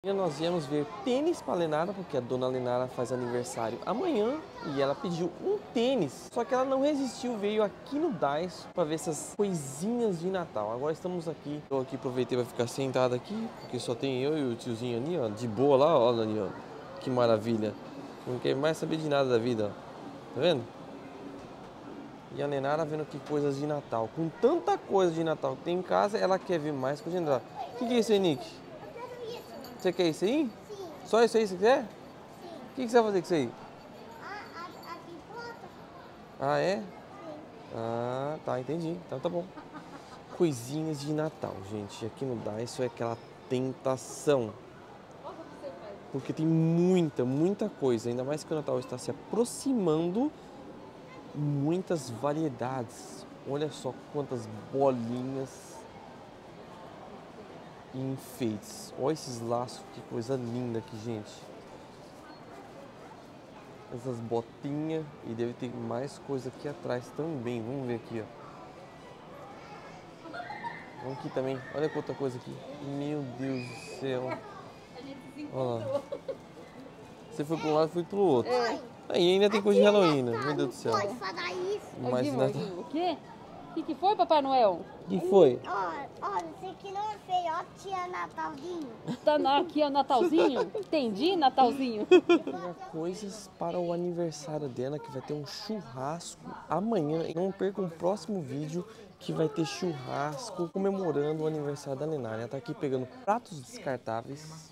E nós viemos ver tênis para a Lenara, porque a dona Lenara faz aniversário amanhã e ela pediu um tênis. Só que ela não resistiu, veio aqui no Daiso para ver essas coisinhas de Natal. Agora estamos aqui. Eu aqui aproveitei para ficar sentado aqui, porque só tem eu e o tiozinho ali, ó, de boa lá, ó, ali, ó. Que maravilha. Não quer mais saber de nada da vida, ó. Tá vendo? E a Lenara vendo que coisas de Natal. Com tanta coisa de Natal que tem em casa, ela quer ver mais coisa de Natal. O que é isso aí, Nick? Você quer isso aí? Sim. Só isso aí você quer? Sim. O que você vai fazer com isso aí? Aqui foto. Ah, é? Sim. Ah, tá, entendi. Então tá bom. Coisinhas de Natal, gente. Aqui no Daiso é aquela tentação. Porque tem muita coisa. Ainda mais que o Natal está se aproximando. Muitas variedades. Olha só quantas bolinhas e enfeites. Olha esses laços, que coisa linda aqui, gente. Essas botinhas. E deve ter mais coisa aqui atrás também. Vamos ver aqui, ó. Vamos aqui também. Olha quanta coisa aqui. Meu Deus do céu. A gente se Olha lá. encontrou. Você foi para um lado e foi pro outro. É. Aí ainda tem coisa de Halloween, né? Meu Deus do céu. Pode falar isso. Mas Aqui, Natal. o quê? O que foi, Papai Noel? O que foi? Olha, isso aqui não é feio. Ó, tia Natalzinho. Tá aqui, ó, Natalzinho? Entendi, Natalzinho. Pegar coisas para o aniversário dela, que vai ter um churrasco amanhã. E não perca o próximo vídeo, que vai ter churrasco comemorando o aniversário da Lenara. Ela tá aqui pegando pratos descartáveis.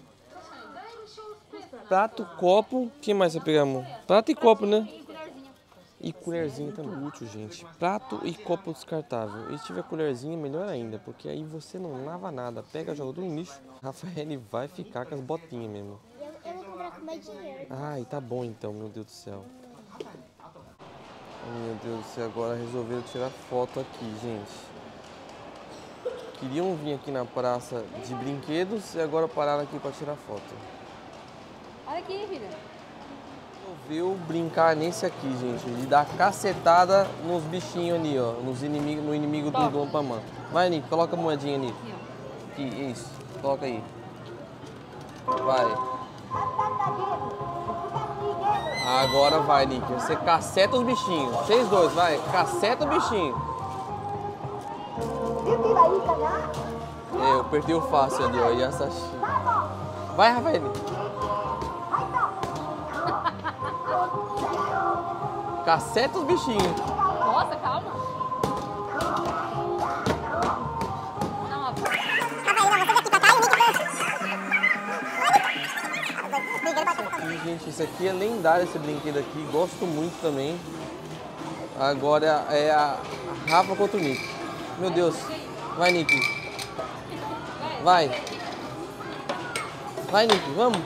Prato, copo. O que mais vai pegar, amor? Prato e copo, né? E colherzinha também. Útil, gente. Prato e copo descartável. E se tiver colherzinha, melhor ainda, porque aí você não lava nada. Pega, joga tudo no lixo. Rafael vai ficar com as botinhas mesmo. Eu vou comprar com meu dinheiro. Ai, tá bom então, meu Deus do céu. Meu Deus do céu, agora resolveram tirar foto aqui, gente. Queriam vir aqui na praça de brinquedos e agora pararam aqui para tirar foto. Olha aqui, filha. Resolveu brincar nesse aqui, gente, de dar cacetada nos bichinhos ali, ó, no inimigo do Ampamã. Vai, Nick, coloca a moedinha ali. Aqui, isso, coloca aí. Vai. Agora vai, Nick, você caceta os bichinhos. Vocês dois, vai, caceta o bichinho. É, eu perdi o fácil ali, ó, e essa... Vai, Rafael. Caceta os bichinhos. Nossa, calma. Não, E, gente, isso aqui é lendário, esse brinquedo aqui. Gosto muito também. Agora é a Rafa contra o Nick. Meu Deus. Vai, Nick. Vai. Vai, Nick, vamos.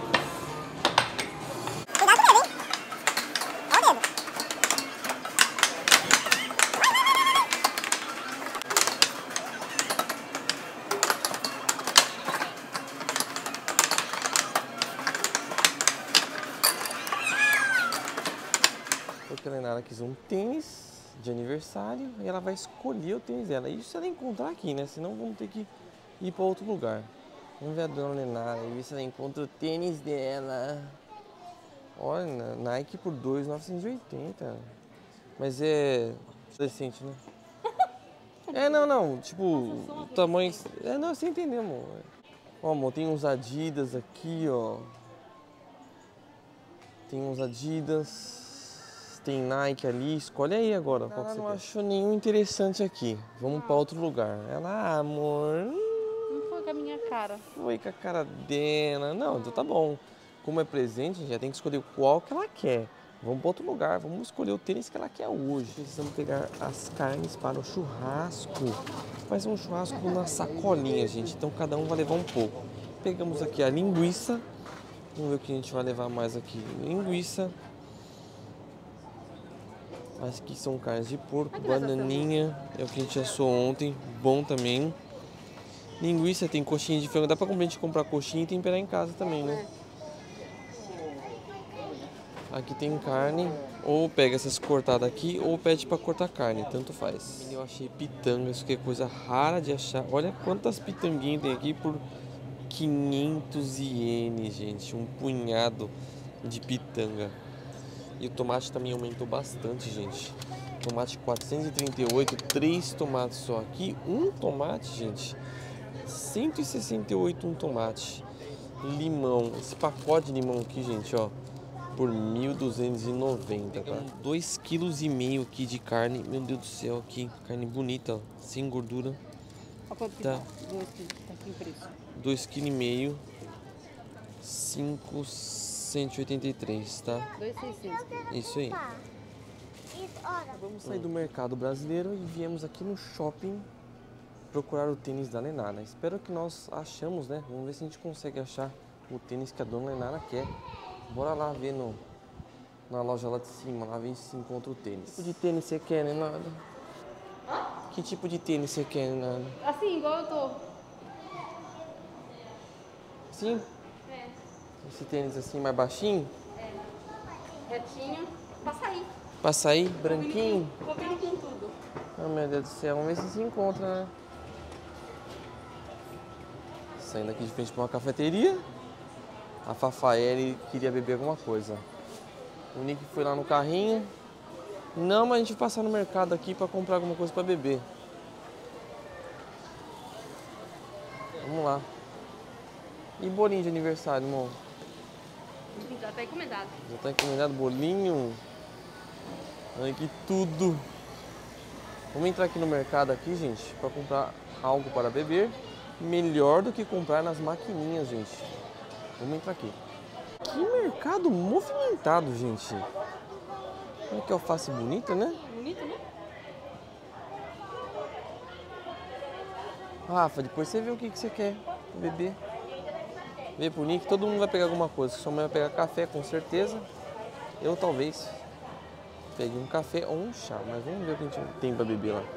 Porque a Lenara quis um tênis de aniversário e ela vai escolher o tênis dela. Isso se ela encontrar aqui, né? Senão vamos ter que ir para outro lugar. Vamos ver a dona Lenara e ver se ela encontra o tênis dela. Olha, Nike por 2.980. Mas é adolescente, né? É, não, tipo, o tamanho... É, não, você entendeu, amor. Ó, amor, tem uns Adidas aqui, ó. Tem uns Adidas... Tem Nike ali, escolhe aí agora qual que você quer. Não achou nenhum interessante aqui. Vamos para outro lugar. Ela, amor, não foi com a minha cara. foi com a cara dela. Não, então tá bom. Como é presente, a gente já tem que escolher qual que ela quer. Vamos para outro lugar, vamos escolher o tênis que ela quer hoje. Precisamos pegar as carnes para o churrasco. Fazer um churrasco na sacolinha, gente. Então cada um vai levar um pouco. Pegamos aqui a linguiça. Vamos ver o que a gente vai levar mais aqui. Linguiça. As que são carnes de porco, bananinha, é o que a gente assou ontem, bom também. Linguiça, tem coxinha de frango, dá pra gente comprar coxinha e temperar em casa também, né? Aqui tem carne, ou pega essas cortadas aqui, ou pede pra cortar carne, tanto faz. Eu achei pitanga, isso que é coisa rara de achar. Olha quantas pitanguinhas tem aqui por 500 ienes, gente. Um punhado de pitanga. E o tomate também aumentou bastante, gente. Tomate 438, 3 tomates só. Aqui, um tomate, gente. 168 um tomate. Limão. Esse pacote de limão aqui, gente, ó. Por 1.290, tá? 2,5 kg aqui de carne. Meu Deus do céu, aqui. Carne bonita, ó. Sem gordura. Olha quanto que Tá. tá. 2 quilos, tá aqui o preço. 2,5 kg. 5,183, tá? 2,600. Isso aí. Isso, olha. Vamos sair do mercado brasileiro e viemos aqui no shopping procurar o tênis da Lenara. Espero que nós achamos, né? Vamos ver se a gente consegue achar o tênis que a dona Lenara quer. Bora lá ver na loja lá de cima, lá ver se encontra o tênis. Que tipo de tênis você quer, Lenara? Que tipo de tênis você quer, Lenara? Assim, igual eu tô. Sim? É. Esse tênis assim mais baixinho? Retinho. Pra sair. Pra sair, branquinho? Combina com tudo. Oh, meu Deus do céu, vamos ver se encontra, né? Saindo aqui de frente para uma cafeteria. A Fafaele queria beber alguma coisa. O Nick foi lá no carrinho. Não, mas a gente vai passar no mercado aqui para comprar alguma coisa para beber. Vamos lá. E bolinho de aniversário, irmão? Já tá encomendado. Já tá encomendado bolinho? Olha que tudo! Vamos entrar aqui no mercado aqui, gente, para comprar algo para beber. Melhor do que comprar nas maquininhas, gente. Vamos entrar aqui. Que mercado movimentado, gente. Olha que alface bonita, né? Bonito, né? Rafa, depois você vê o que você quer beber. Vê pro Nick, todo mundo vai pegar alguma coisa. Sua mãe vai pegar café, com certeza. Eu talvez pegue um café ou um chá, mas vamos ver o que a gente tem para beber lá.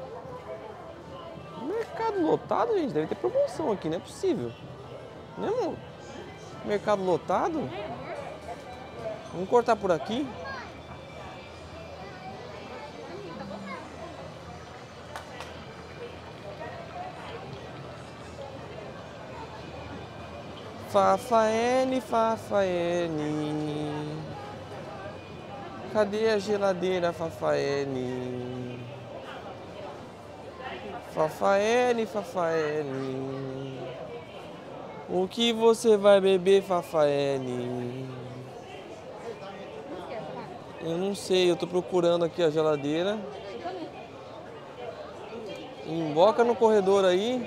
Mercado lotado, gente, deve ter promoção aqui, não é possível. Né, amor? Mercado lotado? Vamos cortar por aqui? Fafaene, Fafaene. Cadê a geladeira, Fafaene? Fafaene, Fafaene. O que você vai beber, Fafaene? Eu não sei, eu tô procurando aqui a geladeira. Emboca no corredor aí.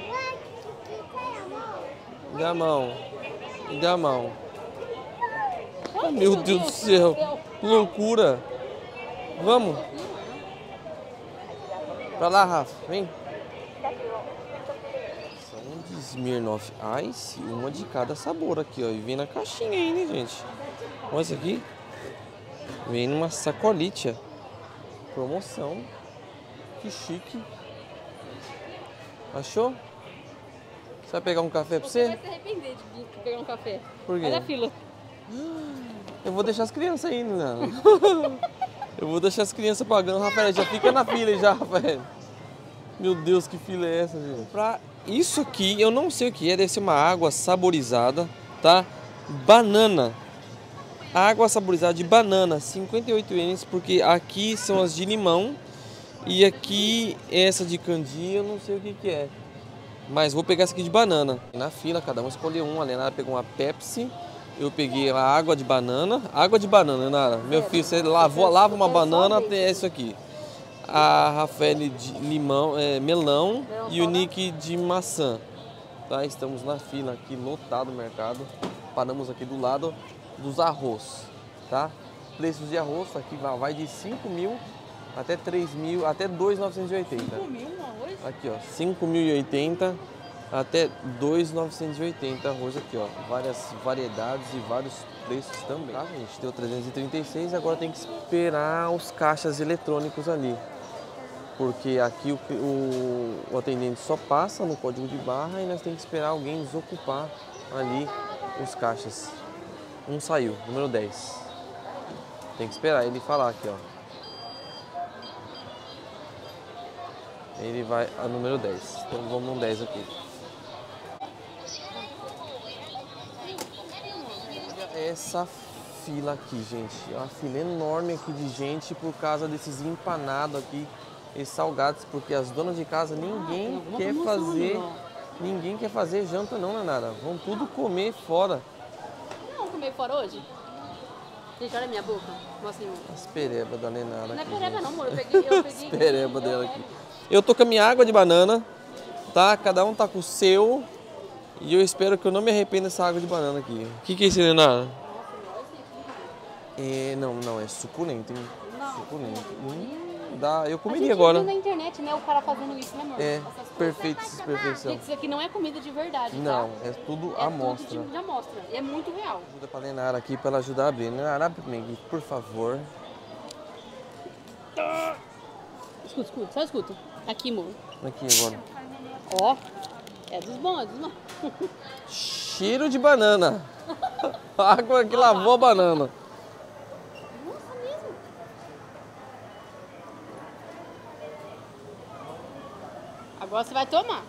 Dá a mão. Dá a mão. Oh, meu Deus do céu. Que loucura. Vamos. Pra lá, Rafa. Vem. São de Smirnoff Ice, uma de cada sabor aqui, ó. E vem na caixinha aí, né, gente? Olha isso aqui. Vem numa sacolite. Promoção. Que chique. Achou? Você vai pegar um café pra você? Você vai se arrepender de pegar um café. Por quê? Olha a fila. Eu vou deixar as crianças aí, né? Eu vou deixar as crianças pagando. Rafael, já fica na fila aí já, Rafael. Meu Deus, que fila é essa, gente? Pra isso aqui, eu não sei o que é. Deve ser uma água saborizada, tá? Banana. Água saborizada de banana, 58 ienes, porque aqui são as de limão. E aqui, essa de candia, eu não sei o que é. Mas vou pegar essa aqui de banana. Na fila, cada um escolheu um. A Lenara pegou uma Pepsi. Eu peguei a água de banana. Água de banana, Lenara. Meu filho, você lava uma banana, tem isso aqui. A Rafael de limão, melão e o Nick de maçã. Tá? Estamos na fila aqui, lotado o mercado. Paramos aqui do lado dos arroz. Tá? Preços de arroz aqui vai de 5 mil até 3 mil, até 2.980. 5 mil um arroz? Aqui, ó, 5.080 até 2.980 arroz aqui, ó. Várias variedades e vários preços também. Tá, gente? Deu 336, agora tem que esperar os caixas eletrônicos ali. Porque aqui o atendente só passa no código de barra e nós temos que esperar alguém desocupar ali os caixas. Um saiu, número 10. Tem que esperar ele falar aqui, ó. Ele vai a número 10. Então vamos no 10 aqui. essa fila aqui, gente. É uma fila enorme aqui de gente por causa desses empanados aqui, esses salgados, porque as donas de casa ninguém quer fazer, ninguém quer fazer janta não, Nara. Vão tudo comer fora. Vamos comer fora hoje? Gente, olha a minha boca. Mostra aí, amor. As perebas da Nenara. Não é aqui, pereba gente. não, amor. Eu peguei As perebas dela aqui. Eu tô com a minha água de banana, tá? Cada um tá com o seu. E eu espero que eu não me arrependa dessa água de banana aqui. O que é isso, Nenara? Não, é suculento, hein? Suculento. Eu comeria agora. Na internet, né? O cara fazendo isso, né, amor? É, perfeito, perfeição. Gente, isso aqui não é comida de verdade, Não, tá? é tudo É amostra. tudo tipo de amostra. E é muito real. Ajuda pra Nenara aqui, pra ela ajudar a abrir. Nenara, abre pra mim aqui, por favor. Escuta, só escuta. Aqui, amor. Aqui agora. Ó, é dos bons, é dos bons. Cheiro de banana. Água que lavou a banana. Nossa, mesmo. Agora você vai tomar.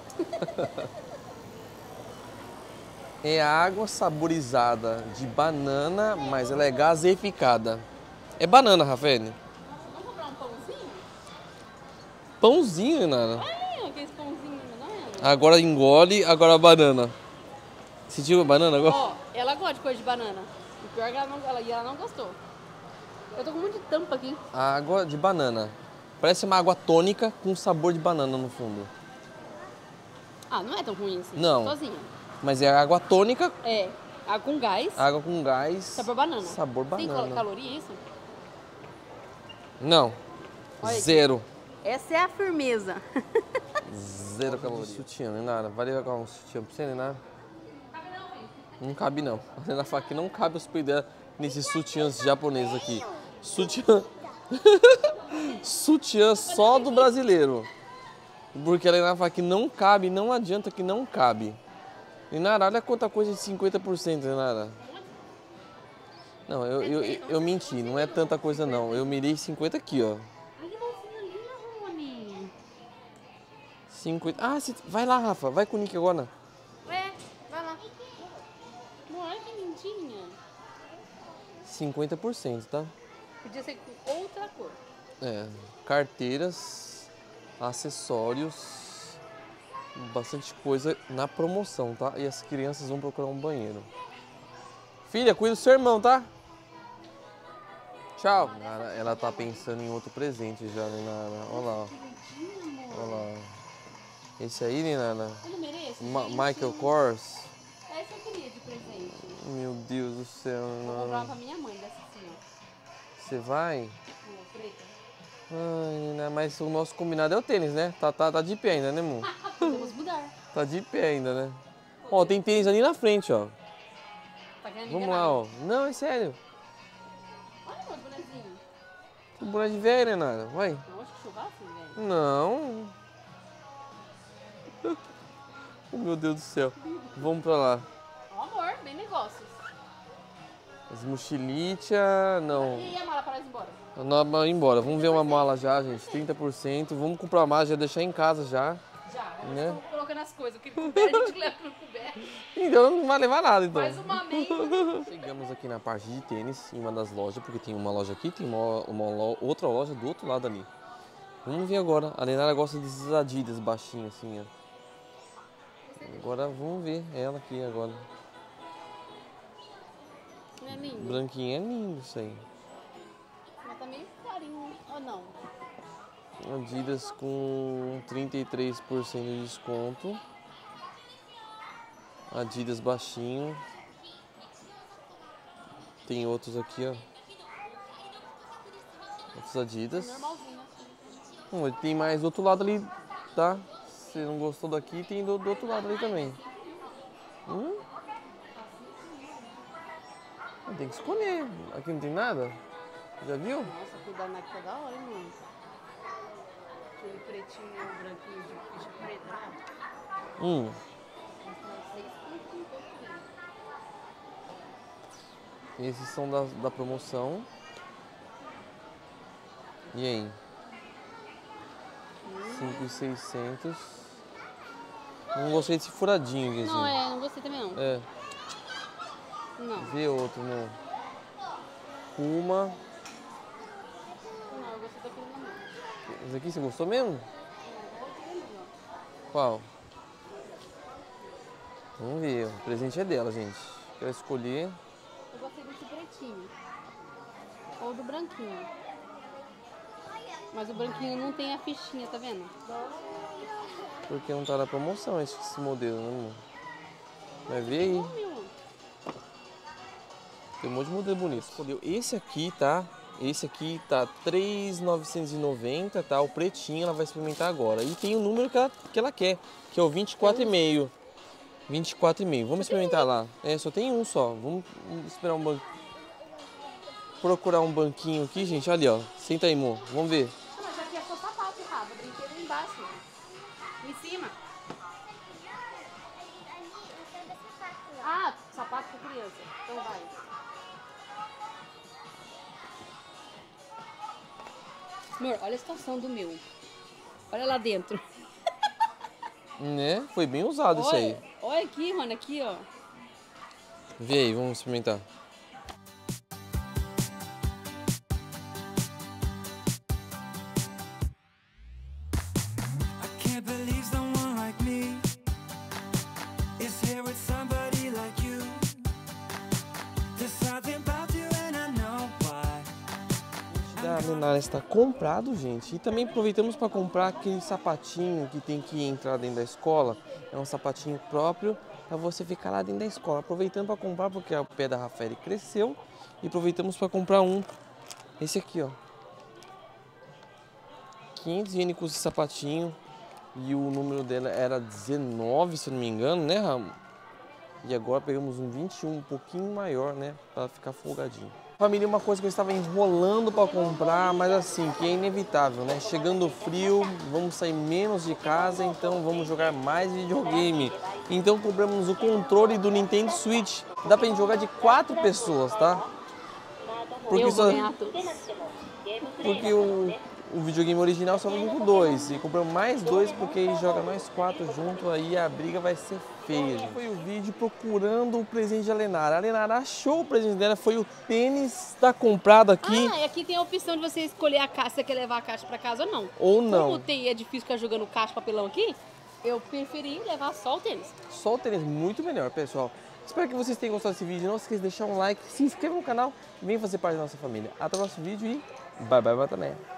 É água saborizada de banana, mas ela é gaseificada. É banana, Rafael? Vamos comprar um pãozinho? Pãozinho, Nenara. Aqueles pãozinhos, não é? Agora engole, agora a banana. Sentiu a banana agora? Ó, ela gosta de coisa de banana. O pior é que ela não gostou. Eu tô com muito de tampa aqui. Água de banana. Parece uma água tônica com sabor de banana no fundo. Ah, não é tão ruim assim. Não. Sozinha. Mas é água tônica, É. Água com gás. água com gás. Sabor banana. Sabor banana. Tem caloria isso? Não. Olha aqui. Zero. Essa é a firmeza. Zero caloria. Sutiã, Nenara. Vai levar um sutiã pra você, Nenara? Não cabe não. A Nenara fala que não cabe os peitos dela nesses sutiãs japoneses aqui. Sutiã. Sutiã só do brasileiro. Porque a Nenara fala que não cabe, não adianta que não cabe. Nenara, olha quanta coisa de 50%, Nenara. Não, eu menti, não é tanta coisa não. Eu mirei 50 aqui, ó. Ai, que bolsinha linda, Rony. 50. Ah, vai lá, Rafa. Vai com o Nick agora. É, vai lá. Olha que lindinha. 50%, tá? Podia ser com outra cor. É. Carteiras, acessórios, bastante coisa na promoção, tá? E as crianças vão procurar um banheiro. Filha, cuida do seu irmão, tá? Tchau. Ela tá pensando em outro presente já, né, Nara? Olha lá. Olha lá. Esse aí, né, Nara? Eu não mereço? Michael Kors. Essa eu queria de presente. Meu Deus do céu, Vou comprar Nara. pra minha mãe dessa assim, ó. Você vai? Preta. Ai, né, mas o nosso combinado é o tênis, né? Tá de pé ainda, né, amor? Podemos mudar. Tá de pé ainda, né? Ó, tem tênis ali na frente, ó. Tá querendo me Vamos enganar? lá, ó. Não, é sério. Olha o bonezinho. Que boneco de velho, né, Nara? Vai. Eu acho que churrasco, velho. Não. Oh, meu Deus do céu. Vamos pra lá. Ó, amor, bem negócios. As mochilitas, não. E a mala para ir embora? Não, embora. Vamos ver uma mala já, gente. 30%. Vamos comprar mais, já deixar em casa já. Já, Né? estou colocando as coisas. O que couber, a gente leva no coberto. Então não vai levar nada, então. Faz uma meia. Chegamos aqui na parte de tênis, em uma das lojas, porque tem uma loja aqui, tem outra loja do outro lado ali. Vamos ver agora. A Lenara gosta desses Adidas baixinhos assim, ó. Agora vamos ver ela aqui agora. Não é lindo? Branquinho é lindo isso aí. Mas tá meio carinho. Ou não? Adidas com 33% de desconto. Adidas baixinho. Tem outros aqui, ó. Outros Adidas. Normalzinho. Tem mais do outro lado ali, tá? Se não gostou daqui, tem do outro lado ali também. Tem que escolher. Aqui não tem nada? Já viu? Nossa, aquele da Nike tá da hora, hein, mano? Aquele pretinho e o branquinho de ficha preta, né? Esses são da promoção. E aí? 5.600. Não gostei desse furadinho aqui, assim. Não, não gostei também não. É. Não. Vê outro, amor. Uma. Não, eu gostei daquele não. Esse aqui você gostou mesmo? Qual? Vamos ver, o presente é dela, gente. Quero escolher. Eu gostei desse pretinho. Ou do branquinho. Mas o branquinho não tem a fichinha, tá vendo? Porque não tá na promoção esse modelo, né, amor? Vai ver aí. Tem um monte de modelo bonito. Escolheu esse aqui, tá? Esse aqui tá R$3.990, tá? O pretinho, ela vai experimentar agora. E tem o número que ela quer, que é o 24,5. 24,5. Vamos experimentar lá. É, só tem um só. Vamos esperar um banco. Procurar um banquinho aqui, gente. Olha ali, ó. Senta aí, amor. Vamos ver. Não, mas aqui é só sapato, Rafa. Brinquedo embaixo. Em cima. Ah, sapato pra criança. Então vai. Amor, olha a situação do meu. Olha lá dentro. Né? Foi bem usado isso aí. Olha aqui, mano. Aqui, ó. Vê aí, vamos experimentar. A Lenara está comprado, gente. E também aproveitamos para comprar aquele sapatinho que tem que entrar dentro da escola. É um sapatinho próprio para você ficar lá dentro da escola. Aproveitando para comprar porque o pé da Rafael cresceu. E aproveitamos para comprar esse aqui, ó. 500 ienes com esse sapatinho. E o número dela era 19, se eu não me engano, né, Ramo? E agora pegamos um 21, um pouquinho maior, né? Para ficar folgadinho. Família, uma coisa que eu estava enrolando para comprar, mas assim, que é inevitável, né? Chegando o frio, vamos sair menos de casa, então vamos jogar mais videogame. Então compramos o controle do Nintendo Switch. Dá pra gente jogar de 4 pessoas, tá? Porque Eu vou ganhar todos. Porque o videogame original só vem com 2. E compramos mais 2 porque aí joga nós 4 juntos, aí a briga vai ser feia, gente. Foi o vídeo procurando o presente da Lenara. A Lenara achou o presente dela, foi o tênis, tá comprado aqui. Ah, e aqui tem a opção de você escolher a caixa, se você quer levar a caixa pra casa ou não. Ou não. Como é difícil ficar jogando caixa, papelão aqui, eu preferi levar só o tênis. Só o tênis, muito melhor, pessoal. Espero que vocês tenham gostado desse vídeo. Não se esqueça de deixar um like, se inscreva no canal e venha fazer parte da nossa família. Até o próximo vídeo e bye bye, Batané.